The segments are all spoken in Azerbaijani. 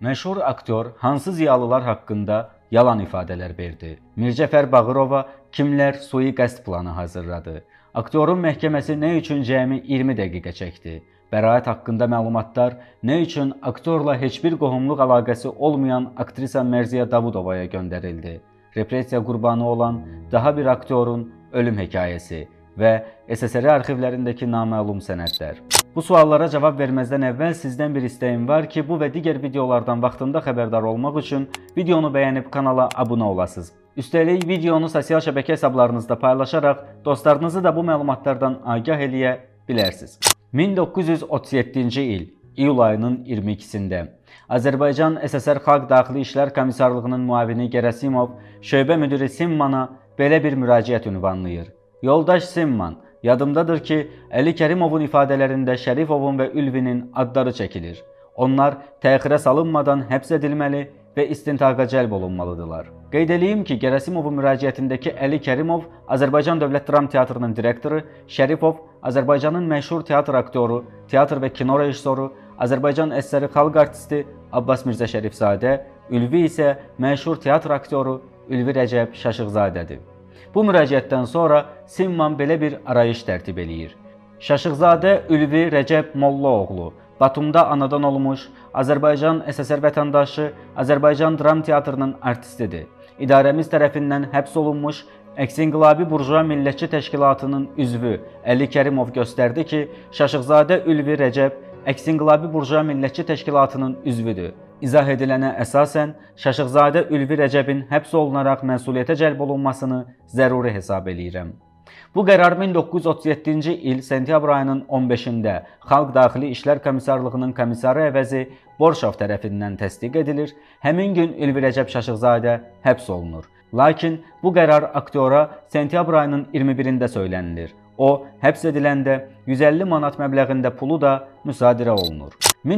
Məşhur aktyor hansı ziyalılar haqqında yalan ifadələr verdi? Mircəfər Bağırova kimlər sui-qəsd planı hazırladı? Aktyorun məhkəməsi nə üçün cəmi 20 dəqiqə çəkdi? Bəraət haqqında məlumatlar nə üçün aktyorla heç bir qohumluq əlaqəsi olmayan aktrisa Mərziyə Davudovaya göndərildi? Repressiya qurbanı olan daha bir aktyorun ölüm hekayəsi və SSR arxivlərindəki naməlum sənədlər. Bu suallara cavab verməzdən əvvəl sizdən bir istəyim var ki, bu və digər videolardan vaxtında xəbərdar olmaq üçün videonu bəyənib kanala abunə olasınız. Üstəlik, videonu sosial şəbəkə hesablarınızda paylaşaraq dostlarınızı da bu məlumatlardan agah eləyə bilərsiniz. 1937-ci il iyul ayının 22-sində Azərbaycan SSR Xalq Daxili İşlər Komissarlığının müavini Gerasimov şöbə müdiri Simman'a belə bir müraciət ünvanlayır. Yoldaş Simman, yadımdadır ki, Əli Kərimovun ifadələrində Şərifovun və Ülvinin adları çəkilir. Onlar təxirə salınmadan həbs edilməli və istintaqa cəlb olunmalıdırlar. Qeyd edeyim ki, Gerasimovun müraciətindəki Əli Kərimov Azərbaycan Dövlət Dram Teatrının direktoru, Şərifov Azərbaycanın məşhur teatr aktyoru, teatr və kino rejissoru, Azərbaycan SSR xalq artisti Abbas Mirzə Şərifzadə, Ülvi isə məşhur teatr aktyoru Ülvi Rəcəb Şaşıqzadədir. Bu müraciətdən sonra Simman belə bir arayış tərtib eləyir. Şaşıqzadə Ülvi Rəcəb Mollaoğlu, Batumda anadan olmuş, Azərbaycan SSR vətəndaşı, Azərbaycan Dram Teatrının artistidir. İdarəmiz tərəfindən həbs olunmuş, Əks-İnqilabi Burjua Millətçi Təşkilatının üzvü Əli Kərimov göstərdi ki, Şaşıqzadə Ülvi Rəcəb Əks-İnqilabi Burjua Millətçi Təşkilatının üzvüdür. İzah edilənə əsasən, Şaşıqzadə Ülvi Rəcəbin həbs olunaraq məsuliyyətə cəlb olunmasını zəruri hesab eləyirəm. Bu qərar 1937-ci il sentyabr ayının 15-də Xalq Daxili İşlər Komissarlığının komissarı əvəzi Borşov tərəfindən təsdiq edilir. Həmin gün Ülvi Rəcəb Şaşıqzadə həbs olunur. Lakin bu qərar aktyora sentyabr ayının 21-də söylənilir. O, həbs ediləndə 150 manat məbləğində pulu da müsadirə olunur.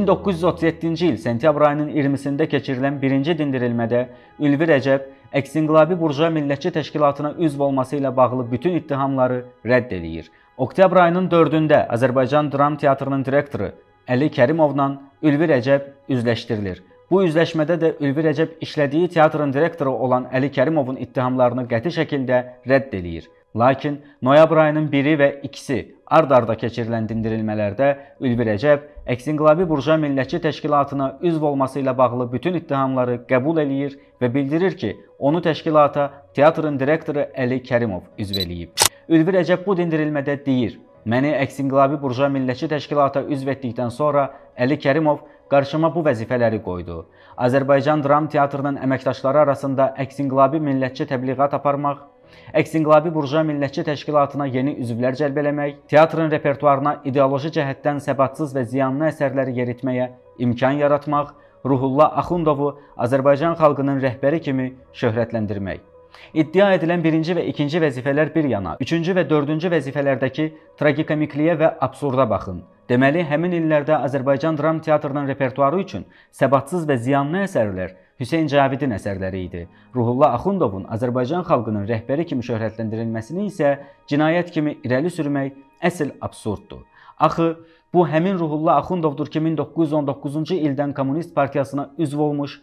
1937-ci il sentyabr ayının 20-sində keçirilən birinci dindirilmədə Ülvi Rəcəb Əks-İnqilabi Burjua Millətçi Təşkilatına üzv olması ilə bağlı bütün ittihamları rədd eləyir. Oktyabr ayının 4-də Azərbaycan Dram Teatrının direktoru Əli Kərimovla Ülvi Rəcəb üzləşdirilir. Bu üzləşmədə də Ülvi Rəcəb işlədiyi teatrın direktoru olan Əli Kərimovun ittihamlarını qəti şəkildə rədd eləyir. Lakin noyabr ayının 1-i və 2-si ard-arda keçirilən dindirilmələrdə Ülvi Rəcəb Əks-İnqilabi Burjua Millətçi Təşkilatına üzv olması ilə bağlı bütün ittihamları qəbul eləyir və bildirir ki, onu təşkilata teatrın direktoru Əli Kərimov üzv eləyib. Ülvi Rəcəb bu dindirilmədə deyir: "Məni Əks-İnqilabi Burjua Millətçi Təşkilata üzv etdikdən sonra Əli Kərimov qarşıma bu vəzifələri qoydu. Azərbaycan Dram Teatrının əməkdaşları arasında Əks-İnqilabi millətçi təbliğat aparmaq, Əks-İnqilabi Burjua Millətçi Təşkilatına yeni üzvlər cəlb eləmək, teatrın repertuarına ideoloji cəhətdən səbatsız və ziyanlı əsərləri yeritməyə imkan yaratmaq, Ruhullah Axundovu Azərbaycan xalqının rəhbəri kimi şöhrətləndirmək." İddia edilən birinci və ikinci vəzifələr bir yana, üçüncü və dördüncü vəzifələrdəki tragikomikliyə və absurda baxın. Deməli, həmin illərdə Azərbaycan Dram Teatrının repertuarı üçün səbatsız və ziyanlı əsərlər Hüseyn Cavidin əsərləri idi. Ruhullah Axundovun Azərbaycan xalqının rəhbəri kimi şöhrətləndirilməsini isə cinayət kimi irəli sürmək əsl absurddur. Axı, bu həmin Ruhullah Axundovdur ki, 1919-cu ildən Kommunist Partiyasına üzv olmuş,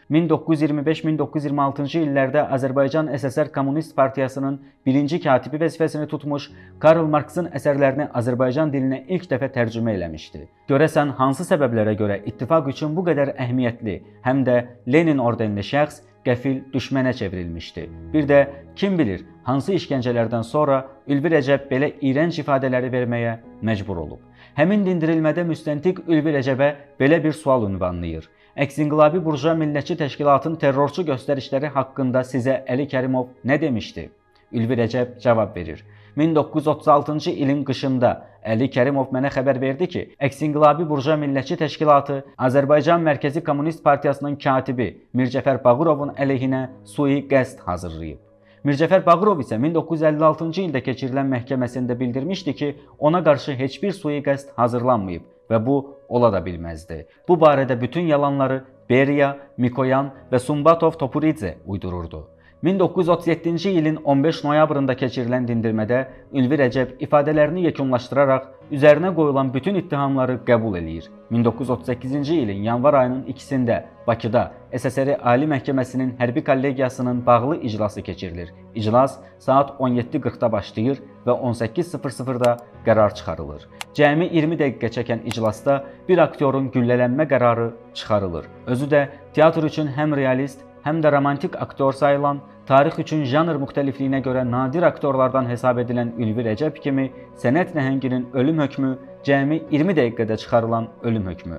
1925-1926-cı illərdə Azərbaycan SSR Kommunist Partiyasının birinci katibi vəzifəsini tutmuş, Karl Marksın əsərlərini Azərbaycan dilinə ilk dəfə tərcümə eləmişdi. Görəsən, hansı səbəblərə görə ittifaq üçün bu qədər əhəmiyyətli, həm də Lenin ordenli şəxs qəfil düşmənə çevrilmişdi. Bir də kim bilir, hansı işgəncələrdən sonra Ülvi Rəcəb belə iyrənc ifadələri verməyə məcbur olub. Həmin dindirilmədə müstəntiq Ülvi Rəcəbə belə bir sual ünvanlayır: "Əks-İnqilabi Burjua Millətçi Təşkilatın terrorçu göstərişləri haqqında sizə Əli Kərimov nə demişdi?" Ülvi Rəcəb cavab verir: 1936-cı ilin qışında Əli Kərimov mənə xəbər verdi ki, Əks-İnqilabi Burjua Millətçi Təşkilatı Azərbaycan Mərkəzi Kommunist Partiyasının katibi Mircəfər Bağırovun əleyhinə sui-qəsd hazırlayıb. Mircəfər Bağırov isə 1956-cı ildə keçirilən məhkəməsində bildirmişdi ki, ona qarşı heç bir sui-qəsd hazırlanmayıb və bu ola da bilməzdi. Bu barədə bütün yalanları Beria, Mikoyan və Sumbatov Topuridze uydururdu. 1937-ci ilin 15 noyabrında keçirilən dindirmədə Ülvi Rəcəb ifadələrini yekunlaşdıraraq üzərinə qoyulan bütün ittihamları qəbul eləyir. 1938-ci ilin yanvar ayının 2-sində Bakıda SSR Ali Məhkəməsinin hərbi kollegiyasının bağlı iclası keçirilir. İclas saat 17:40-da başlayır və 18:00-da qərar çıxarılır. Cəmi 20 dəqiqə çəkən iclasda bir aktyorun güllələnmə qərarı çıxarılır. Özü də teatr üçün həm realist, həm də romantik aktor sayılan, tarix üçün janr müxtəlifliyinə görə nadir aktorlardan hesab edilən Ülvi Rəcəb kimi sənət nəhənginin ölüm hökmü cəmi 20 dəqiqədə çıxarılan ölüm hökmü.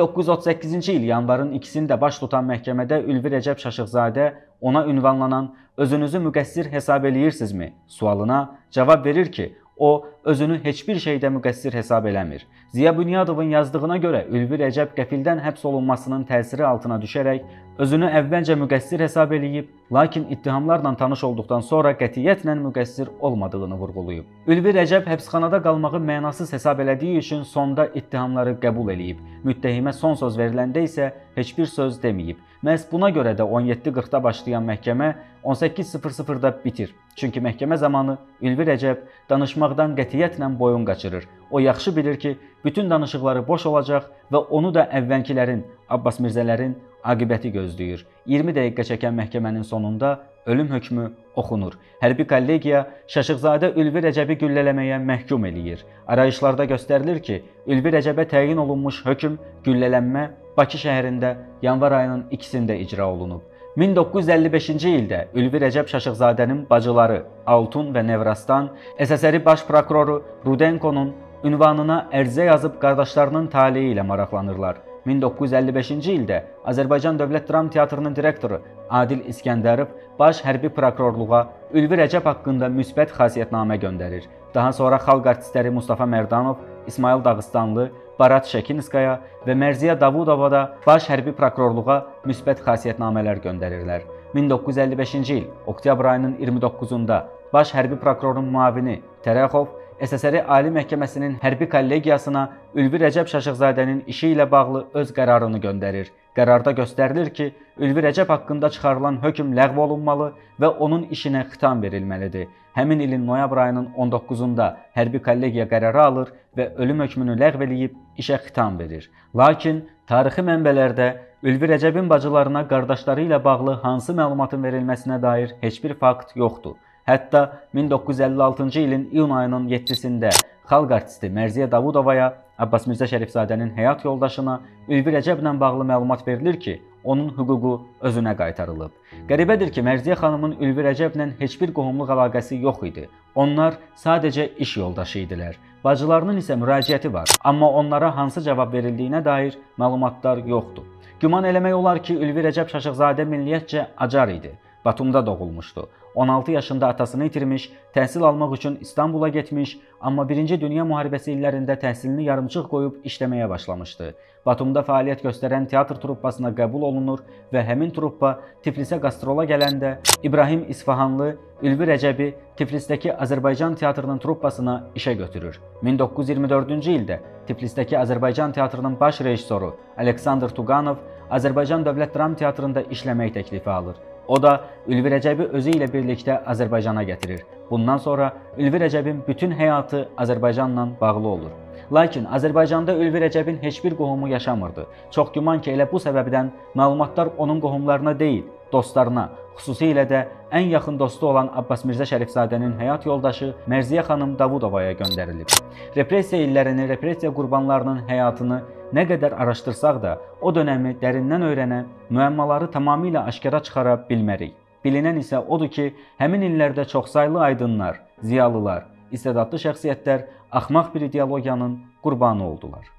1938-ci il yanvarın 2-sində baş tutan məhkəmədə Ülvi Rəcəb Şaşıqzadə ona ünvanlanan "Özünüzü müqəssir hesab eləyirsinizmi?" sualına cavab verir ki, o özünü heç bir şeydə müqəssir hesab eləmir. Ziya Bünyadovun yazdığına görə Ülvi Rəcəb qəfildən həbs olunmasının təsiri altına düşərək özünü əvvəlcə müqəssir hesab eləyib, lakin ittihamlarla tanış olduqdan sonra qətiyyətlə müqəssir olmadığını vurğulayıb. Ülvi Rəcəb həbsxanada qalmağı mənasız hesab elədiyi üçün sonda ittihamları qəbul eləyib. Müttəhimə son söz veriləndə isə heç bir söz deməyib. Məhz buna görə də 17:40-da başlayan məhkəmə 18:00-da bitir. Çünki məhkəmə zamanı Ülvi Rəcəb danışmaqdan qətiyyətlə boyun qaçırır. O yaxşı bilir ki, bütün danışıqları boş olacaq və onu da əvvəlkilərin, Abbas Mirzələrin aqibəti gözləyir. 20 dəqiqə çəkən məhkəmənin sonunda ölüm hökmü oxunur. Hərbi kollegiya Şaşıqzadə Ülvi Rəcəbi güllələməyə məhkum eləyir. Arayışlarda göstərilir ki, Ülvi Rəcəbə təyin olunmuş hökm güllələnmə Bakı şəhərində yanvar ayının 2-sində icra olunub. 1955-ci ildə Ülvi Rəcəb Şaşıqzadənin bacıları Altun və Nevrastan SSR Baş Prokuroru Rudenkonun ünvanına ərizə yazıb qardaşlarının taleyi ilə maraqlanırlar. 1955-ci ildə Azərbaycan Dövlət Dram Teatrının direktoru Adil İskəndərov baş hərbi prokurorluğa Ülvi Rəcəb haqqında müsbət xasiyyətnamə göndərir. Daha sonra xalq artistləri Mustafa Mərdanov, İsmail Dağıstanlı, Barat Şəkinskaya və Mərziyə Davudova da baş hərbi prokurorluğa müsbət xasiyyətnamələr göndərirlər. 1955-ci il oktyabr ayının 29-da baş hərbi prokurorun müavini Tərəxov SSR Ali Məhkəməsinin hərbi kollegiyasına Ülvi Rəcəb Şaşıqzadənin işi ilə bağlı öz qərarını göndərir. Qərarda göstərilir ki, Ülvi Rəcəb haqqında çıxarılan hökm ləğv olunmalı və onun işinə xitam verilməlidir. Həmin ilin noyabr ayının 19-da hərbi kollegiya qərarı alır və ölüm hökmünü ləğv eləyib işə xitam verir. Lakin tarixi mənbələrdə Ülvi Rəcəbin bacılarına qardaşları ilə bağlı hansı məlumatın verilməsinə dair heç bir fakt yoxdur. Hətta 1956-cı ilin iyun ayının 7-sində xalq artisti Mərziyə Davudovaya, Abbas Mirzə Şərifzadənin həyat yoldaşına Ülvi Rəcəblə bağlı məlumat verilir ki, onun hüququ özünə qaytarılıb. Qəribədir ki, Mərziyə xanımın Ülvi Rəcəblə heç bir qohumluq əlaqəsi yox idi. Onlar sadəcə iş yoldaşı idilər. Bacılarının isə müraciəti var, amma onlara hansı cavab verildiyinə dair məlumatlar yoxdur. Güman eləmək olar ki, Ülvi Rəcəb Şaşıqzadə milliyyətcə acar idi. Batumda doğulmuşdu. 16 yaşında atasını itirmiş, təhsil almaq üçün İstanbula getmiş, amma 1-ci Dünya müharibəsi illərində təhsilini yarımçıq qoyub işləməyə başlamışdı. Batumda fəaliyyət göstərən teatr truppasına qəbul olunur və həmin truppa Tiflisə qastrola gələndə İbrahim İsfahanlı Ülvi Rəcəbi Tiflisdəki Azərbaycan teatrının truppasına işə götürür. 1924-cü ildə Tiflisdəki Azərbaycan teatrının baş rejissoru Aleksandr Tuqanov Azərbaycan Dövlət Dram Teatrında işləmək təklifi alır. O da Ülvi Rəcəbi özü ilə birlikdə Azərbaycana gətirir. Bundan sonra Ülvi Rəcəbin bütün həyatı Azərbaycanla bağlı olur. Lakin Azərbaycanda Ülvi Rəcəbin heç bir qohumu yaşamırdı. Çox güman ki, elə bu səbəbdən məlumatlar onun qohumlarına deyil, dostlarına, xüsusilə də ən yaxın dostu olan Abbas Mirzə Şərifzadənin həyat yoldaşı Mərziyə xanım Davudovaya göndərilib. Repressiya illərini, repressiya qurbanlarının həyatını nə qədər araşdırsaq da, o dönəmi dərindən öyrənə, müəmmaları tamamilə aşkara çıxara bilmərik. Bilinən isə odur ki, həmin illərdə çoxsaylı aydınlar, ziyalılar, istedadlı şəxsiyyətlər axmaq bir ideologiyanın qurbanı oldular.